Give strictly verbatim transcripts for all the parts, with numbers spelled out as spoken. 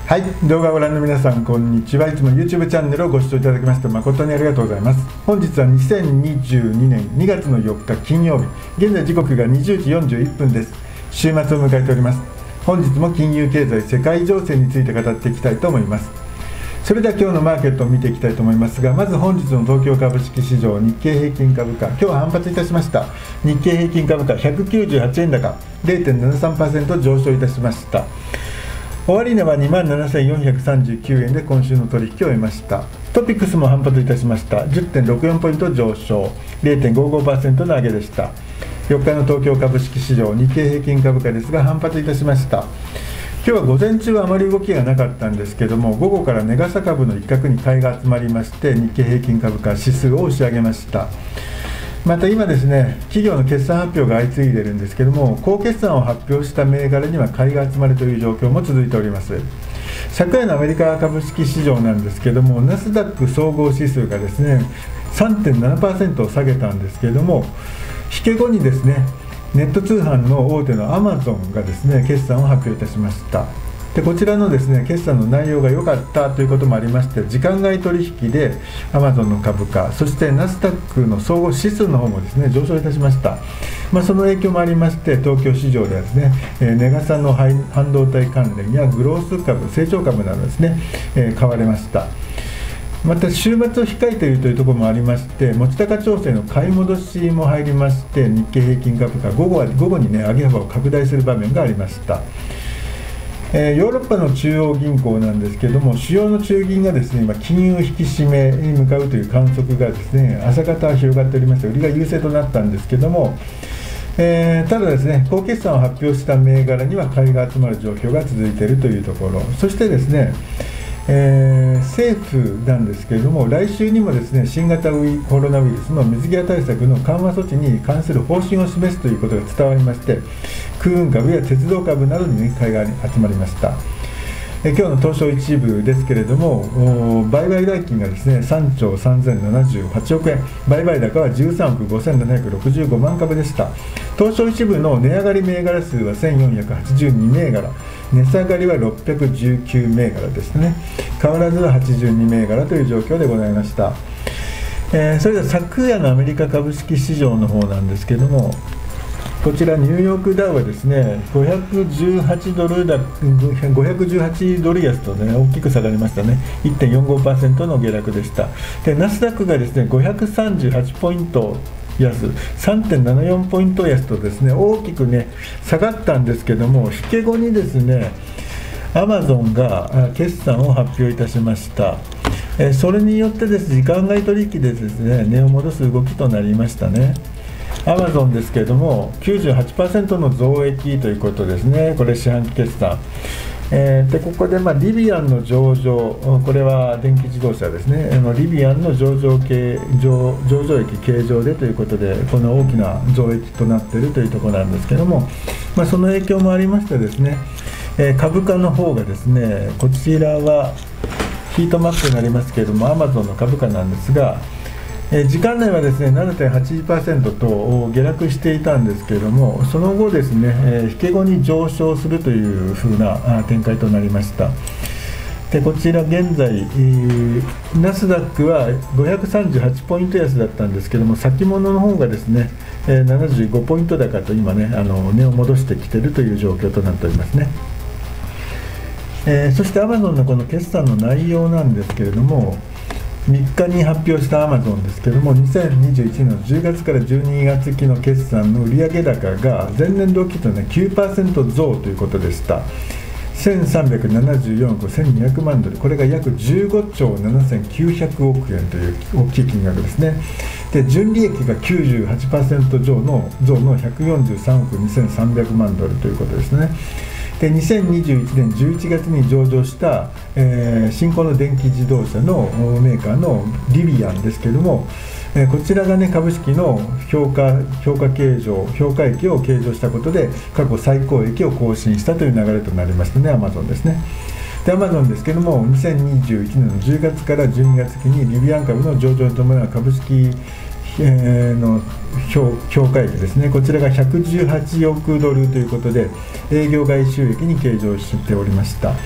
はい、動画をご覧の皆さんこんにちは。いつも YouTube チャンネルをご視聴いただきまして誠にありがとうございます。本日はにせんにじゅうにねんにがつのよっか金曜日、現在時刻がにじゅうじよんじゅういっぷんです。週末を迎えております。本日も金融経済世界情勢について語っていきたいと思います。それでは今日のマーケットを見ていきたいと思いますが、まず本日の東京株式市場日経平均株価、今日は反発いたしました。日経平均株価ひゃくきゅうじゅうはちえん高 ゼロてんななさんパーセント 上昇いたしました。終値は にまんななせんよんひゃくさんじゅうきゅうえんで今週の取引を終えました。トピックスも反発いたしました。 じゅってんろくよん ポイント上昇 ゼロてんごごパーセント の上げでした。よっかの東京株式市場日経平均株価ですが反発いたしました。今日は午前中はあまり動きがなかったんですけども、午後から値傘株の一角に買いが集まりまして日経平均株価指数を押し上げました。また今ですね、企業の決算発表が相次いでいるんですけども、高決算を発表した銘柄には買いが集まるという状況も続いております。昨夜のアメリカ株式市場なんですけども、ナスダック総合指数がですね さんてんななパーセント を下げたんですけれども、引け後にですねネット通販の大手のアマゾンがですね決算を発表いたしました。でこちらのですね決算の内容が良かったということもありまして、時間外取引でアマゾンの株価、そしてナスダックの総合指数の方もですね上昇いたしました。まあ、その影響もありまして、東京市場ではですね、えー、値傘の半導体関連やグロース株、成長株などですね、えー、買われました。また週末を控えているというところもありまして、持ち高調整の買い戻しも入りまして、日経平均株価午後は午後にね上げ幅を拡大する場面がありました。えー、ヨーロッパの中央銀行なんですけれども、主要の中銀がですね今金融引き締めに向かうという観測がですね朝方広がっておりまして、売りが優勢となったんですけれども、えー、ただですね高決算を発表した銘柄には買いが集まる状況が続いているというところ、そしてですねえー、政府なんですけれども、来週にもですね新型コロナウイルスの水際対策の緩和措置に関する方針を示すということが伝わりまして、空運株や鉄道株などに、ね、買いが集まりました。え今日の東証一部ですけれども、売買代金がですねさんちょうさんぜんななじゅうはちおくえん、売買高はじゅうさんおくごせんななひゃくろくじゅうごまんかぶでした。東証一部の値上がり銘柄数はせんよんひゃくはちじゅうにめいがら、値下がりはろっぴゃくじゅうきゅうめいがらですね。変わらずははちじゅうにめいがらという状況でございました。えー、それでは昨夜のアメリカ株式市場の方なんですけれども、こちらニューヨークダウはですねごひゃくじゅうはちドルだごひゃくじゅうはちドル安と、ね、大きく下がりましたね。 いってんよんごパーセント の下落でした。でナスダックがですねごひゃくさんじゅうはちポイント安、 さんてんななよん ポイント安とですね大きくね下がったんですけども、引け後にですねアマゾンが決算を発表いたしました。それによってです時間外取引でですね値を戻す動きとなりましたね。アマゾンですけれども きゅうじゅうはちパーセント の増益ということですね。これ四半期決算、えー、でここで、まあ、リビアンの上場、これは電気自動車ですね、リビアンの上場系 上, 上場益計上でということで、この大きな増益となっているというところなんですけれども、まあ、その影響もありましてですね、えー、株価の方がですね、こちらはヒートマップになりますけれども、アマゾンの株価なんですが、えー、時間内はですね ななてんはちパーセント と下落していたんですけれども、その後ですね、えー、引け後に上昇するというふうな展開となりました。でこちら現在、えー、ナスダックはごひゃくさんじゅうはちポイント安だったんですけども、先物の方がですね、えー、ななじゅうごポイント高と今ねあの値を戻してきているという状況となっておりますね。えー、そしてアマゾンのこの決算の内容なんですけれども、みっかに発表したアマゾンですけれども、にせんにじゅういちねんのじゅうがつからじゅうにがつ期の決算の売上高が前年同期と、ね、きゅうパーセント 増ということでした。せんさんびゃくななじゅうよんおくせんにひゃくまんドル、これが約じゅうごちょうななせんきゅうひゃくおくえんという大きい金額ですね。で純利益が きゅうじゅうはちパーセント 増の増のひゃくよんじゅうさんおくにせんさんびゃくまんドルということですね。でにせんにじゅういちねんじゅういちがつに上場した、えー、新興の電気自動車のメーカーのリビアンですけれども、えー、こちらが、ね、株式の評価、評価計上評価益を計上したことで過去最高益を更新したという流れとなりましたね。アマゾンですね。でアマゾンですけれども、にせんにじゅういちねんのじゅうがつからじゅうにがつ期にリビアン株の上場に伴う株式えー、の 評, 評価益ですね、こちらがひゃくじゅうはちおくドルということで営業外収益に計上しておりました。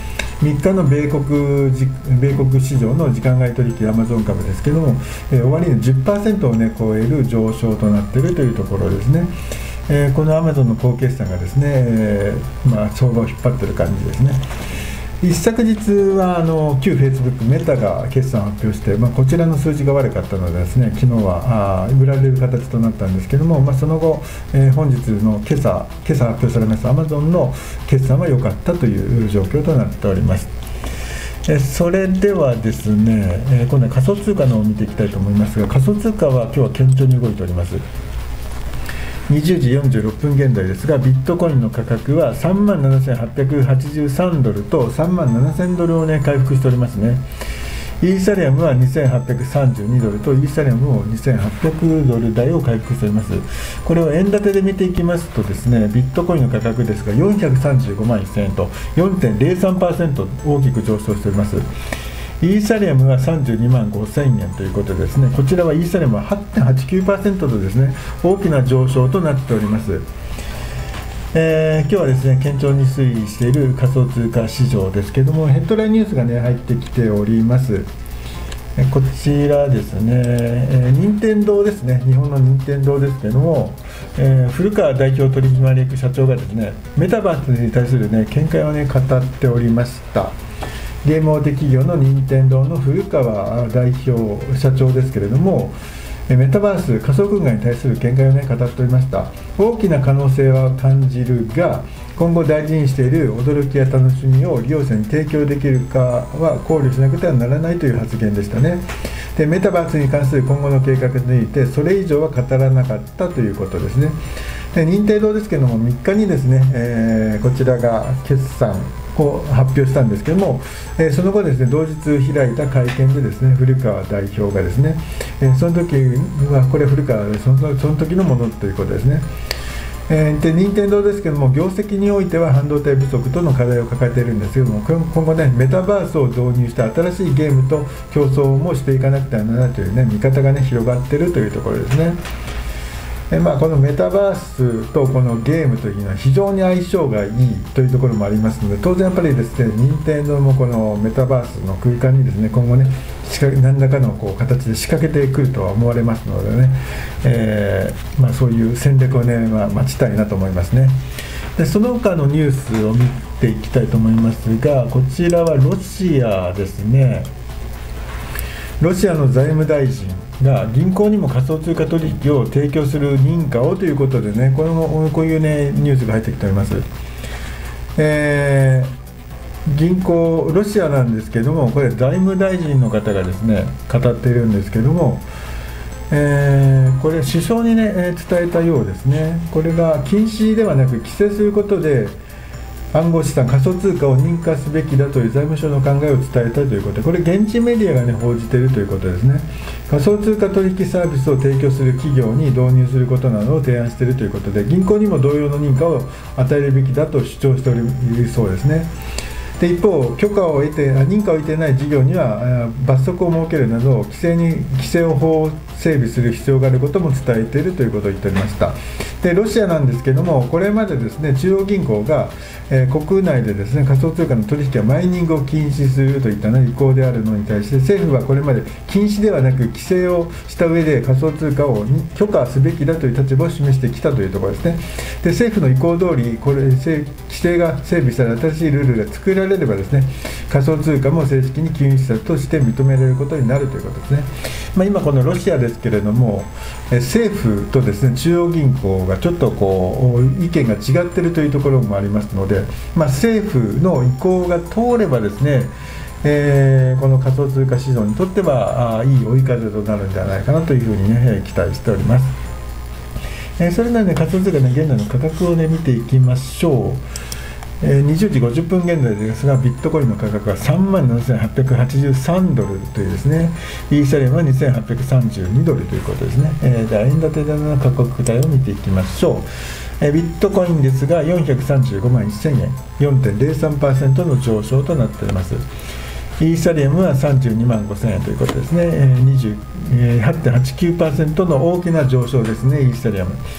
みっかの米国じ米国市場の時間外取引アマゾン株ですけども、えー、終値 じゅっパーセント を、ね、超える上昇となっているというところですね。えー、このアマゾンの高決算がですね、えーまあ、相場を引っ張っている感じですね。一昨日はあの旧フェイスブックメタが決算を発表して、まあ、こちらの数字が悪かったのでですね、昨日はあ売られる形となったんですけども、まあ、その後、えー、本日の今朝今朝発表されましたアマゾンの決算は良かったという状況となっております。えそれではですね、えー、今度は仮想通貨の方を見ていきたいと思いますが、仮想通貨は今日は堅調に動いております。にじゅうじよんじゅうろっぷん現在ですが、ビットコインの価格はさんまんななせんはっぴゃくはちじゅうさんドルとさんまんななせんドルを、ね、回復しておりますね。イーサリアムはにせんはっぴゃくさんじゅうにドルとイーサリアムもにせんはっぴゃくドル台を回復しております。これを円建てで見ていきますとですね、ビットコインの価格ですがよんひゃくさんじゅうごまんせんえんと よんてんぜろさんパーセント 大きく上昇しております。イーサリアムはさんじゅうにまんごせんえんということでですね、こちらはイーサリアムは はちてんはちきゅうパーセント とですね、大きな上昇となっております。えー、今日はですね、堅調に推移している仮想通貨市場ですけれども、ヘッドラインニュースがね、入ってきております。えこちらですね、えー、任天堂ですね、日本の任天堂ですけれども、えー、古川代表取締役社長がですね、メタバースに対するね、見解をね、語っておりました。ゲーム大手企業の任天堂の古川代表社長ですけれども、メタバース仮想空間に対する見解を、ね、語っておりました。大きな可能性は感じるが、今後大事にしている驚きや楽しみを利用者に提供できるかは考慮しなくてはならないという発言でしたね。でメタバースに関する今後の計画についてそれ以上は語らなかったということですね。で任天堂ですけれどもみっかにですね、えー、こちらが決算を発表したんですけども、えー、その後ですね、同日開いた会見でですね、古川代表がですね、えー、その時はこれ古川でそのその時のものということですね。えー、で任天堂ですけども、業績においては半導体不足との課題を抱えているんですけども、今後ね、メタバースを導入した新しいゲームと競争もしていかなくてはならないというね、見方がね、広がっているというところですね。えまあ、このメタバースとこのゲームというのは非常に相性がいいというところもありますので、当然やっぱりですね、任天堂もこのメタバースの空間にですね、今後ね、何らかのこう形で仕掛けてくるとは思われますのでね、えーまあ、そういう戦略をね、まあ、待ちたいなと思いますね。でその他のニュースを見ていきたいと思いますが、こちらはロシアですね。ロシアの財務大臣が銀行にも仮想通貨取引を提供する認可をということでね、このこういう、ね、ニュースが入ってきております。えー、銀行、ロシアなんですけども、これ財務大臣の方がですね語っているんですけども、えー、これ首相にね伝えたようですね。これが禁止ではなく規制することで暗号資産仮想通貨を認可すべきだという財務省の考えを伝えたということで、これ現地メディアが、ね、報じているということですね。仮想通貨取引サービスを提供する企業に導入することなどを提案しているということで、銀行にも同様の認可を与えるべきだと主張しておりそうですね。で一方、許可を得て認可を得ていない事業には罰則を設けるなど規制に規制法を整備する必要があることも伝えているということを言っておりました。でロシアなんですけども、これまでですね、中央銀行が、えー、国内でですね仮想通貨の取引やマイニングを禁止するといった、ね、意向であるのに対して政府はこれまで禁止ではなく規制をした上で仮想通貨を許可すべきだという立場を示してきたというところですね。で政府の意向通りこれ規制が整備され新しいルールが作られればですね、仮想通貨も正式に金融資産として認められることになるということですね。まあ、今このロシアですけれども、え政府とですね中央銀行がちょっとこう意見が違っているというところもありますので、まあ、政府の意向が通ればですね、えー、この仮想通貨市場にとってはあいい追い風となるんじゃないかなというふうに、ね、期待しております。えー、それなので仮想通貨の現在の価格を、ね、見ていきましょう。にじゅうじごじゅっぷん現在ですが、ビットコインの価格はさんまんななせんはっぴゃくはちじゅうさんドルというですね、イーサリアムはにせんはっぴゃくさんじゅうにドルということですね。えー、では円建てでの価格帯を見ていきましょう。えー、ビットコインですがよんひゃくさんじゅうごまんせんえん、よんてんぜろさんパーセント の上昇となっております。イーサリアムはさんじゅうにまんごせんえんということですね。にじゅうはちてんはちきゅうパーセント の大きな上昇ですね、イーサリアム。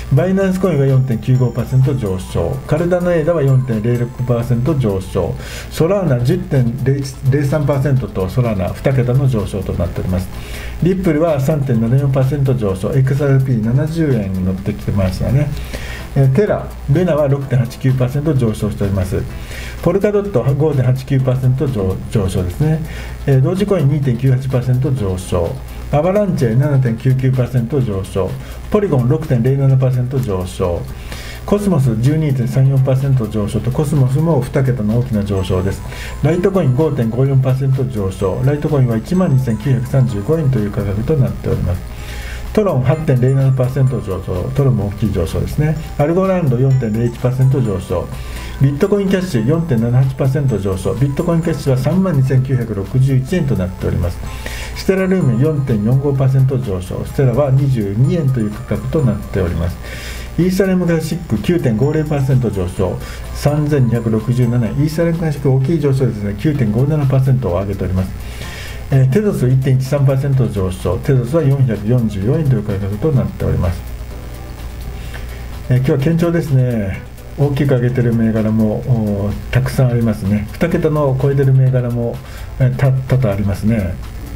バイナンスコインは よんてんきゅうごパーセント 上昇、カルダノエーダは よんてんゼロろくパーセント 上昇、ソラーナ じゅってんゼロさんパーセント とソラーナに桁の上昇となっております。リップルは さんてんななよんパーセント 上昇、 エックスアールピーななじゅうえんに乗ってきてますがね。テラ、レナは ろくてんはちきゅうパーセント 上昇しております。ポルカドット ごてんはちきゅうパーセント 上, 上昇ですね。同時コイン にてんきゅうはちパーセント 上昇、アバランチェ ななてんきゅうきゅうパーセント 上昇、ポリゴン ろくてんゼロななパーセント 上昇、コスモス じゅうにてんさんよんパーセント 上昇と、コスモスもに桁の大きな上昇です。ライトコイン ごてんごよんパーセント 上昇、ライトコインはいちまんにせんきゅうひゃくさんじゅうごえんという価格となっております。トロン はちてんゼロななパーセント 上昇、トロンも大きい上昇ですね。アルゴランド よんてんゼロいちパーセント 上昇、ビットコインキャッシュ よんてんななはちパーセント 上昇、ビットコインキャッシュは さんまんにせんきゅうひゃくろくじゅういちえんとなっております。ステラルーメン よんてんよんごパーセント 上昇、ステラはにじゅうにえんという価格となっております。イーサレムクラシック きゅうてんごゼロパーセント 上昇、さんぜんにひゃくろくじゅうななえん、イーサレムクラシック大きい上昇ですね。 きゅうてんごななパーセント を上げております。えー、テゾス いってんいちさんパーセント 上昇、テゾスはよんひゃくよんじゅうよえんという価格となっております。えー、今日は堅調ですね。大きく上げている銘柄もたくさんありますね。に桁の超えている銘柄も、えー、た多々ありますね。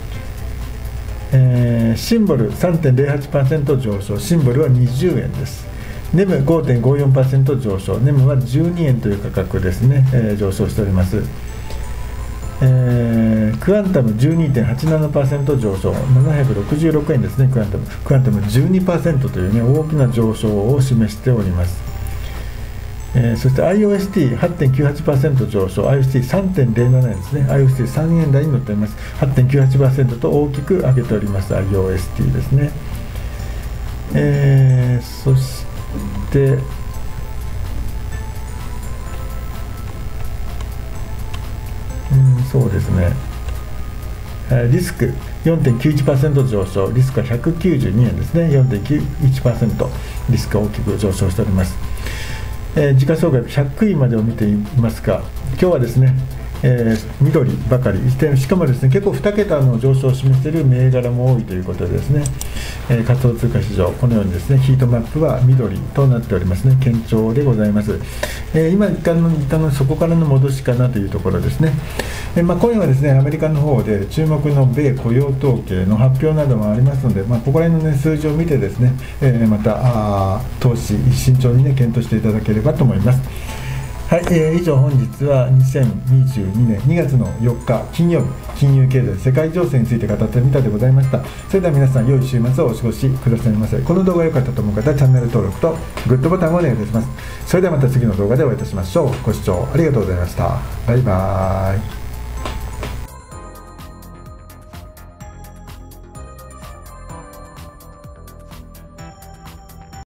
えー、シンボル さんてんゼロはちパーセント 上昇、シンボルはにじゅうえんです。ネム ごてんごよんパーセント 上昇、ネムはじゅうにえんという価格ですね、えー、上昇しております。えー、クアンタム じゅうにてんはちななパーセント 上昇、ななひゃくろくじゅうろくえんですね。クアンタムクアンタム じゅうにパーセント という、ね、大きな上昇を示しております。えー、そして アイオーエスティーはちてんきゅうはちパーセント 上昇、 アイオーエスティーさんてんゼロなな 円ですね。 アイオーエスティーさんえん台に乗っております。 はちてんきゅうはちパーセント と大きく上げております。 アイオーエスティー ですね。えー、そしてうんそうですね、リスク よんてんきゅういちパーセント 上昇、リスクはひゃくきゅうじゅうにえんですね。 よんてんきゅういちパーセント リスクが大きく上昇しております。えー、時価総額ひゃくいまでを見ていますが、今日はですね、えー、緑ばかり、しかもですね結構に桁の上昇を示している銘柄も多いということでですね、えー、仮想通貨市場、このようにですねヒートマップは緑となっておりますね。堅調でございます。えー、今一旦の一旦のそこからの戻しかなというところですね。えーまあ、今夜はですねアメリカの方で注目の米雇用統計の発表などもありますので、まあ、ここら辺の、ね、数字を見てですね、えー、またあ投資慎重に、ね、検討していただければと思います。はい、えー、以上本日はにせんにじゅうにねんにがつのよっか金曜日、金融経済世界情勢について語ってみたでございました。それでは皆さん良い週末をお過ごしくださいませ。この動画が良かったと思う方はチャンネル登録とグッドボタンをお願いいたします。それではまた次の動画でお会いいたしましょう。ご視聴ありがとうございました。バイバーイ。